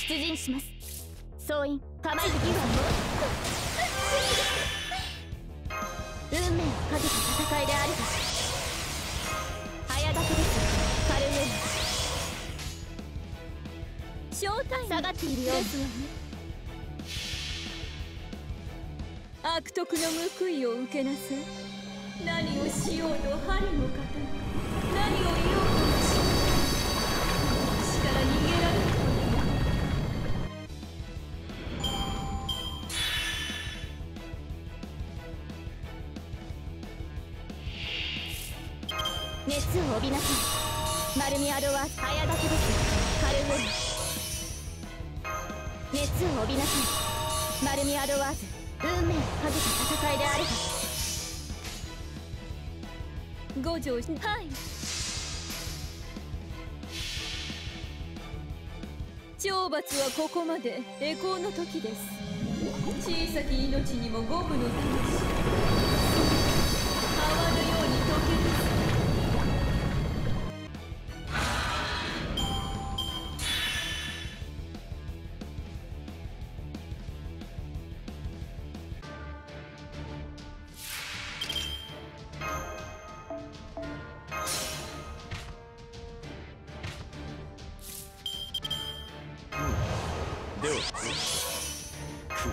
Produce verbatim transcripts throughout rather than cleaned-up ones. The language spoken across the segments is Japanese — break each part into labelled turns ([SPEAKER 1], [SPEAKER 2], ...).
[SPEAKER 1] 出陣します。総員構えて議論を運命をかけた戦いであるが早掛けですカルエナ。正体下がっているようですわね。悪徳の報いを受けなさい。何をしようと針の刀、何を言おうと私から逃げられること熱を帯びなさい。マルミアドは早掛けですカルエナ。熱を帯びなさい。マルミアドワーズ運命をかけた戦いであるが五条しはい懲罰はここまで栄光の時です。小さき命にも五分の魂、泡のように溶け出す。
[SPEAKER 2] では、く、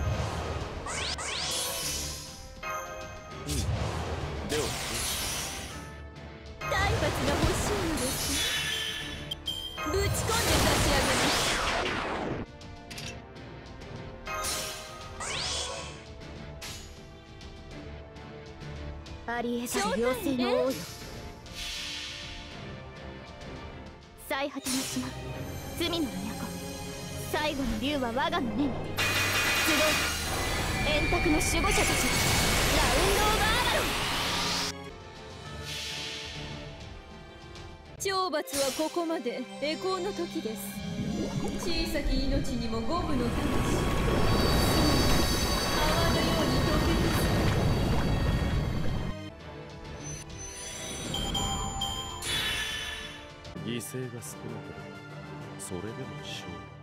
[SPEAKER 2] うん、では、
[SPEAKER 1] 体罰が欲しいのです。ぶち込んで差し上げます。ありえざる妖精の王よ、最果ての島、罪の都、最後の竜は我が胸に。集え円卓の守護者たち、ラウンド・オブ・アバロン。懲罰はここまで栄光の時です。小さき命にも五分の魂、泡のように溶け
[SPEAKER 2] 犠牲が少なければそれでも勝利。